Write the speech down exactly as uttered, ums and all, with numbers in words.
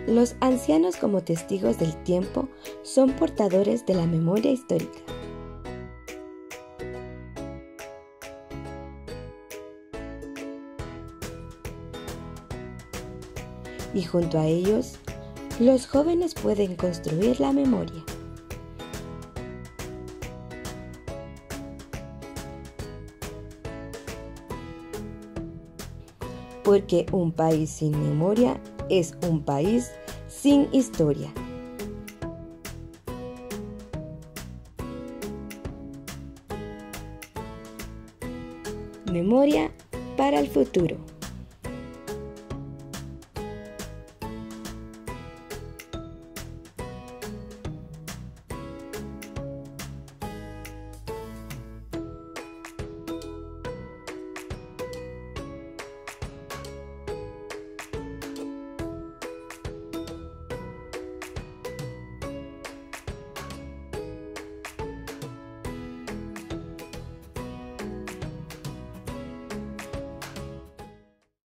Los ancianos, como testigos del tiempo, son portadores de la memoria histórica. Y junto a ellos, los jóvenes pueden construir la memoria. Porque un país sin memoria es un país sin historia. Memoria para el futuro.